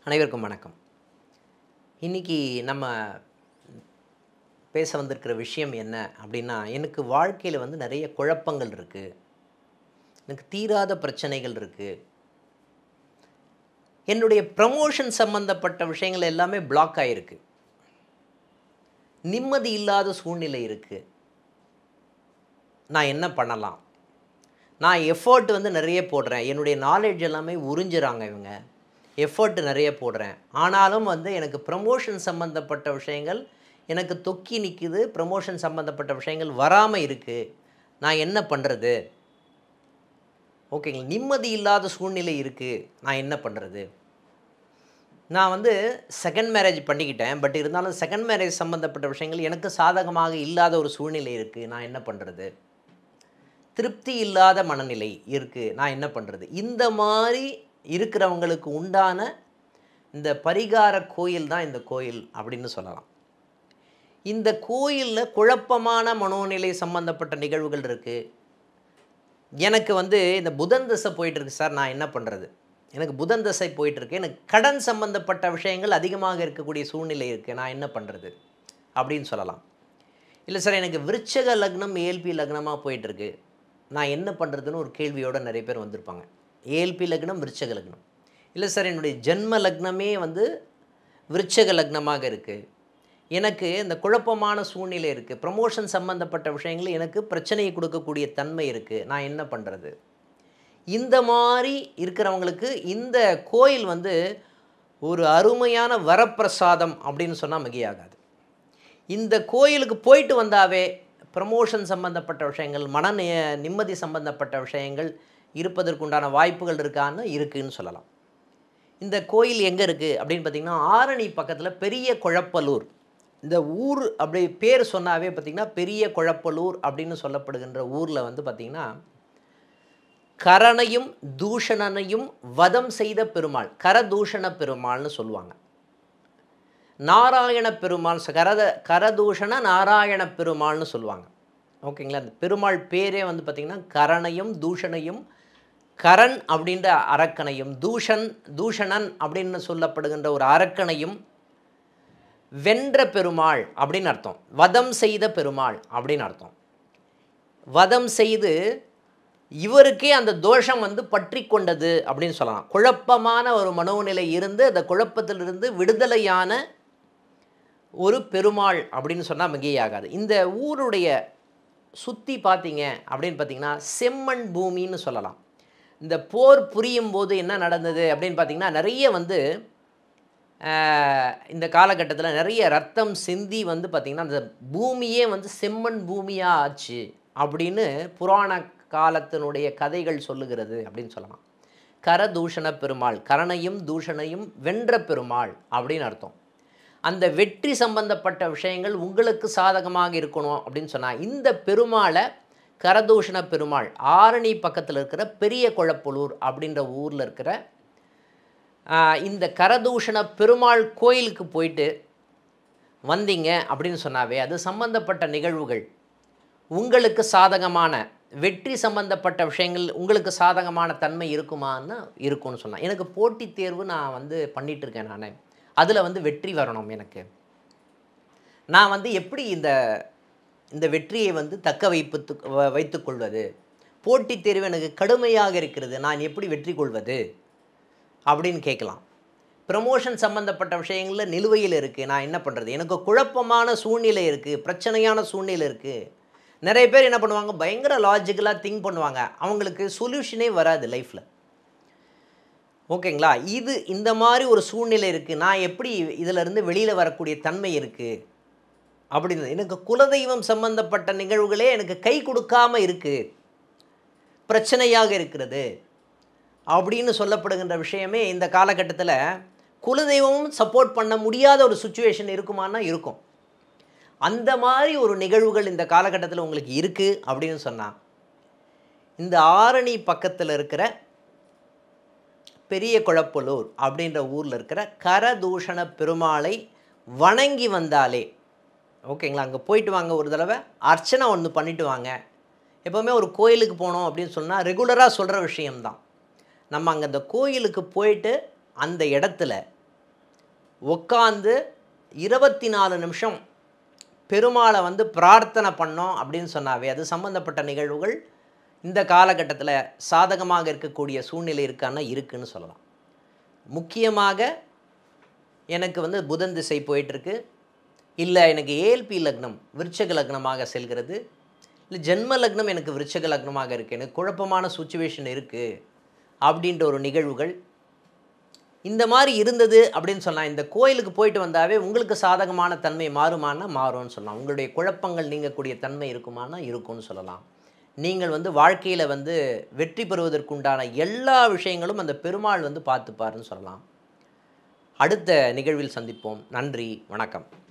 அனைவருக்கும் வணக்கம். இன்னைக்கு நம்ம பேச வந்திருக்கிற விஷயம் என்ன அப்படின்னா, எனக்கு வாழ்க்கையில் நிறைய குழப்பங்கள் இருக்குது, எனக்கு தீராத பிரச்சனைகள் இருக்குது, என்னுடைய ப்ரமோஷன் சம்பந்தப்பட்ட விஷயங்கள் எல்லாமே பிளாக் ஆகிருக்கு, நிம்மதி இல்லாத சூழ்நிலை இருக்குது, நான் என்ன பண்ணலாம்? நான் எஃபர்ட் நிறைய போடுறேன், என்னுடைய நாலேஜ் எல்லாமே உறிஞ்சுறாங்க இவங்க, எஃபர்ட் நிறைய போடுறேன், ஆனாலும் எனக்கு ப்ரமோஷன் சம்மந்தப்பட்ட விஷயங்கள் எனக்கு தொக்கி நிற்குது, ப்ரமோஷன் சம்மந்தப்பட்ட விஷயங்கள் வராமல் இருக்குது, நான் என்ன பண்ணுறது? ஓகேங்களா, நிம்மதி இல்லாத சூழ்நிலை இருக்குது, நான் என்ன பண்ணுறது? நான் செகண்ட் மேரேஜ் பண்ணிக்கிட்டேன், பட் இருந்தாலும் செகண்ட் மேரேஜ் சம்மந்தப்பட்ட விஷயங்கள் எனக்கு சாதகமாக இல்லாத ஒரு சூழ்நிலை இருக்குது, நான் என்ன பண்ணுறது? திருப்தி இல்லாத மனநிலை இருக்குது, நான் என்ன பண்ணுறது? இந்த மாதிரி இருக்கிறவங்களுக்கு உண்டான இந்த பரிகார கோயில் தான் இந்த கோயில் அப்படின்னு சொல்லலாம். இந்த கோயிலில் குழப்பமான மனோநிலை சம்பந்தப்பட்ட நிகழ்வுகள் இருக்குது. எனக்கு இந்த புதன் தசை போயிட்டுருக்கு சார், நான் என்ன பண்ணுறது? எனக்கு புதன் தசை போயிட்டுருக்கு, எனக்கு கடன் சம்பந்தப்பட்ட விஷயங்கள் அதிகமாக இருக்கக்கூடிய சூழ்நிலை இருக்குது, நான் என்ன பண்ணுறது அப்படின்னு சொல்லலாம். இல்லை சார், எனக்கு விருச்சக லக்னம் ஏஎல்பி லக்னமாக போயிட்டுருக்கு, நான் என்ன பண்ணுறதுன்னு ஒரு கேள்வியோடு நிறைய பேர் வந்திருப்பாங்க. ஏஎல்பி லக்னம் விருச்சக லக்னம். இல்லை சார், என்னுடைய ஜென்ம லக்னமே விருச்சக லக்னமாக இருக்குது, எனக்கு இந்த குழப்பமான சூழ்நிலை இருக்குது, ப்ரமோஷன் சம்மந்தப்பட்ட விஷயங்கள் எனக்கு பிரச்சனையை கொடுக்கக்கூடிய தன்மை இருக்குது, நான் என்ன பண்ணுறது? இந்த மாதிரி இருக்கிறவங்களுக்கு இந்த கோயில் ஒரு அருமையான வரப்பிரசாதம் அப்படின்னு சொன்னால் மிகையாகாது. இந்த கோயிலுக்கு போயிட்டு வந்தாவே ப்ரமோஷன் சம்பந்தப்பட்ட விஷயங்கள், நிம்மதி சம்பந்தப்பட்ட விஷயங்கள் இருப்பதற்குண்டான வாய்ப்புகள் இருக்கான்னு இருக்குதுன்னு சொல்லலாம். இந்த கோயில் எங்கே இருக்குது அப்படின்னு பார்த்திங்கன்னா, ஆரணி பக்கத்தில் பெரிய குழப்பலூர், இந்த ஊர் அப்படி பேர் சொன்னாவே பார்த்திங்கன்னா பெரிய குழப்பலூர் அப்படின்னு சொல்லப்படுகின்ற ஊரில் பார்த்திங்கன்னா, கரணையும் தூஷணனையும் வதம் செய்த பெருமாள், கரதூஷண பெருமாள்னு சொல்லுவாங்க. நாராயண பெருமாள், கரதூஷண நாராயண பெருமாள்னு சொல்லுவாங்க. ஓகேங்களா, அந்த பெருமாள் பேரே பார்த்திங்கன்னா கரணையும் தூஷணையும், கரண் அப்படின்ற அரக்கனையும், தூஷணன் அப்படின்னு சொல்லப்படுகின்ற ஒரு அரக்கனையும் வென்ற பெருமாள் அப்படின்னு அர்த்தம், வதம் செய்த பெருமாள் அப்படின்னு அர்த்தம். வதம் செய்து இவருக்கே அந்த தோஷம் பற்றி கொண்டது அப்படின்னு சொல்லலாம். குழப்பமான ஒரு மனோநிலை இருந்து அந்த குழப்பத்திலிருந்து விடுதலையான ஒரு பெருமாள் அப்படின்னு சொன்னால் மிகையாகாது. இந்த ஊருடைய சுற்றி பார்த்தீங்க அப்படின்னு பார்த்திங்கன்னா செம்மண் பூமின்னு சொல்லலாம். இந்த போர் புரியும் போது என்ன நடந்தது அப்படின்னு பார்த்திங்கன்னா, நிறைய இந்த காலகட்டத்தில் நிறைய ரத்தம் சிந்தி பார்த்திங்கன்னா அந்த பூமியே செம்மண் பூமியாக ஆச்சு அப்படின்னு புராண காலத்தினுடைய கதைகள் சொல்லுகிறது அப்படின்னு சொல்லலாம். கரதூஷண பெருமாள், கரணையும் தூஷணையும் வென்ற பெருமாள் அப்படின்னு அர்த்தம். அந்த வெற்றி சம்பந்தப்பட்ட விஷயங்கள் உங்களுக்கு சாதகமாக இருக்கணும் அப்படின்னு சொன்னால் இந்த பெருமாளை, கரதூஷண பெருமாள், ஆரணி பக்கத்தில் இருக்கிற பெரிய குழப்பலூர் அப்படின்ற ஊரில் இருக்கிற இந்த கரதூஷண பெருமாள் கோயிலுக்கு போயிட்டு வந்தீங்க அப்படின்னு சொன்னாவே அது சம்பந்தப்பட்ட நிகழ்வுகள் உங்களுக்கு சாதகமான வெற்றி சம்பந்தப்பட்ட விஷயங்கள் உங்களுக்கு சாதகமான தன்மை இருக்குமான்னு இருக்கும்னு சொல்லலாம். எனக்கு போட்டித் தேர்வு நான் பண்ணிகிட்டு இருக்கேன், நான் அதில் வெற்றி வரணும், எனக்கு நான் எப்படி இந்த வெற்றியை தக்க வைத்துக்கொள்வது? போட்டித் தேர்வு எனக்கு கடுமையாக இருக்கிறது, நான் எப்படி வெற்றி கொள்வது அப்படின்னு கேட்கலாம். ப்ரமோஷன் சம்மந்தப்பட்ட விஷயங்களில் நிலுவையில் இருக்குது, நான் என்ன பண்ணுறது? எனக்கு குழப்பமான சூழ்நிலை இருக்குது, பிரச்சனையான சூழ்நிலை இருக்குது. நிறைய பேர் என்ன பண்ணுவாங்க, பயங்கர லாஜிக்கலாக திங்க் பண்ணுவாங்க, அவங்களுக்கு சொல்யூஷனே வராது லைஃப்பில். ஓகேங்களா, இந்த மாதிரி ஒரு சூழ்நிலை இருக்குது, நான் எப்படி இதிலிருந்து வெளியில் வரக்கூடிய தன்மை இருக்குது அப்படின்னு. எனக்கு குலதெய்வம் சம்பந்தப்பட்ட நிகழ்வுகளே எனக்கு கை கொடுக்காமல் இருக்குது, பிரச்சனையாக இருக்கிறது அப்படின்னு சொல்லப்படுகின்ற விஷயமே இந்த காலகட்டத்தில் குலதெய்வமும் சப்போர்ட் பண்ண முடியாத ஒரு சுச்சுவேஷன் இருக்குமானா இருக்கும். அந்த மாதிரி ஒரு நிகழ்வுகள் இந்த காலகட்டத்தில் உங்களுக்கு இருக்குது அப்படின்னு சொன்னால், இந்த ஆரணி பக்கத்தில் இருக்கிற பெரிய குழப்பலூர் அப்படின்ற ஊரில் இருக்கிற கரதூஷண பெருமாளை வணங்கி வந்தாலே, ஓகேங்களா, அங்கே போயிட்டு வாங்க, ஒரு தடவை அர்ச்சனை ஒன்று பண்ணிவிட்டு வாங்க. எப்போவுமே ஒரு கோயிலுக்கு போனோம் அப்படின்னு சொன்னால் ரெகுலராக சொல்கிற விஷயம்தான். நம்ம அங்கே அந்த கோயிலுக்கு போயிட்டு அந்த இடத்துல உட்காந்து 24 நிமிஷம் பெருமாளை வந்து பிரார்த்தனை பண்ணோம் அப்படின்னு சொன்னாவே அது சம்பந்தப்பட்ட நிகழ்வுகள் இந்த காலகட்டத்தில் சாதகமாக இருக்கக்கூடிய சூழ்நிலை இருக்கான்னா இருக்குன்னு சொல்லலாம். முக்கியமாக எனக்கு வந்து புதன் திசை போயிட்டுருக்கு, இல்லை எனக்கு ஏஎல்பி லக்னம் விருச்சக லக்னமாக செல்கிறது, இல்லை ஜென்ம லக்னம் எனக்கு விருச்சக லக்னமாக இருக்குது, எனக்கு குழப்பமான சுச்சுவேஷன் இருக்குது அப்படின்ற ஒரு நிகழ்வுகள் இந்த மாதிரி இருந்தது அப்படின்னு சொல்லலாம். இந்த கோயிலுக்கு போயிட்டு வந்தாவே உங்களுக்கு சாதகமான தன்மை மாறுமானா மாறும்னு சொல்லலாம். உங்களுடைய குழப்பங்கள் நீங்கக்கூடிய தன்மை இருக்குமானா இருக்கும்னு சொல்லலாம். நீங்கள் வந்து வாழ்க்கையில் வந்து வெற்றி பெறுவதற்குண்டான எல்லா விஷயங்களும் அந்த பெருமாள் வந்து பார்த்துப்பாருன்னு சொல்லலாம். அடுத்த நிகழ்வில் சந்திப்போம். நன்றி, வணக்கம்.